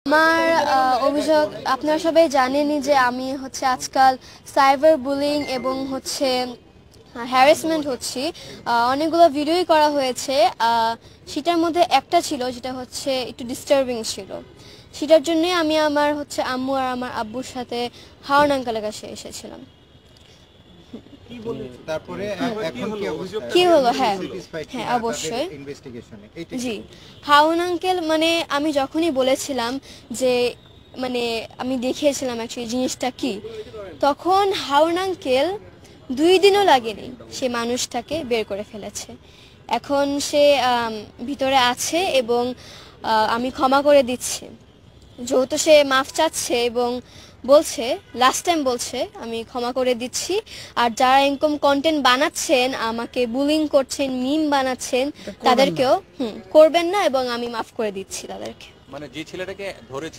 আমার অভিযোগ আপনারা সবাই জানেনই যে আমি হচ্ছে আজকাল সাইবার বুলিং এবং হচ্ছে হ্যারাসমেন্ট হচ্ছি। অনেকগুলো ভিডিওই করা হয়েছে, সেটার মধ্যে একটা ছিল যেটা হচ্ছে একটু ডিস্টার্বিং ছিল। সেটার জন্যই আমি আমার হচ্ছে আম্মু আর আমার আব্বুর সাথে হারুন আঙ্কেলের কাছে এসেছিলাম। কি হলো? হ্যাঁ হ্যাঁ, অবশ্যই। জি, হারুন আঙ্কেল মানে আমি যখনই বলেছিলাম যে মানে আমি দেখিয়েছিলাম অ্যাকচুয়ালি জিনিসটা কি, তখন হারুন আঙ্কেল 2 দিনও লাগেনি সে মানুষটাকে বের করে ফেলেছে। এখন সে ভিতরে আছে এবং আমি ক্ষমা করে দিচ্ছি, যেহেতু সে মাফ চাচ্ছে এবং বলছে লাস্ট টাইম বলছে আমি ক্ষমা করে দিচ্ছি। আর যারা ইনকাম কন্টেন্ট বানাচ্ছেন, আমাকে বুলিং করছেন, মিম বানাচ্ছেন, তাদেরকেও করবেন না এবং আমি মাফ করে দিচ্ছি তাদেরকে। মানে যে ছেলেটাকে ধরেছে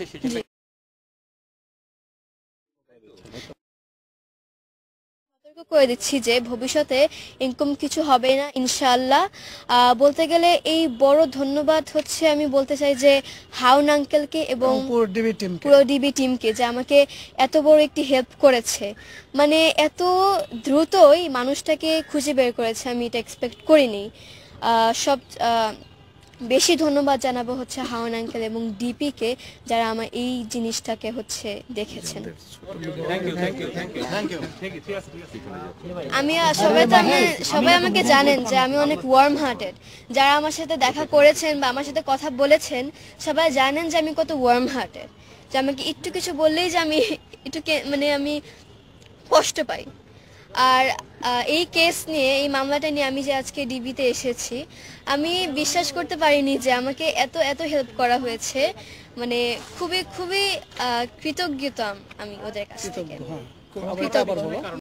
করে দিচ্ছি যে ভবিষ্যতে এরকম কিছু হবে না ইনশাআল্লাহ। বলতে গেলে এই বড় ধন্যবাদ হচ্ছে আমি বলতে চাই যে হারুন আঙ্কেলকে এবং পুরো ডিবি টিমকে, যে আমাকে এত বড় একটি হেল্প করেছে। মানে এত দ্রুতই মানুষটাকে খুঁজে বের করেছে, আমি এটা এক্সপেক্ট করিনি। সব বেশি ধন্যবাদ জানাবো হচ্ছে হারুন আঙ্কেল এবং ডিপিকে, যারা আমার এই জিনিসটাকে হচ্ছে দেখেছেন। আমি সবাই আমাকে জানেন যে আমি অনেক ওয়ার্ম হার্টেড। যারা আমার সাথে দেখা করেছেন বা আমার সাথে কথা বলেছেন, সবাই জানেন যে আমি কত ওয়ার্ম হার্টেড, যে আমাকে একটু কিছু বললেই যে আমি একটু মানে আমি কষ্ট পাই। আর এই কেস নিয়ে, এই মামলাটা নিয়ে আমি যে আজকে ডিবিতে এসেছি, আমি বিশ্বাস করতে পারিনি যে আমাকে এত এত হেল্প করা হয়েছে। মানে খুবই খুবই কৃতজ্ঞতা আমি ওদের কাছ থেকে।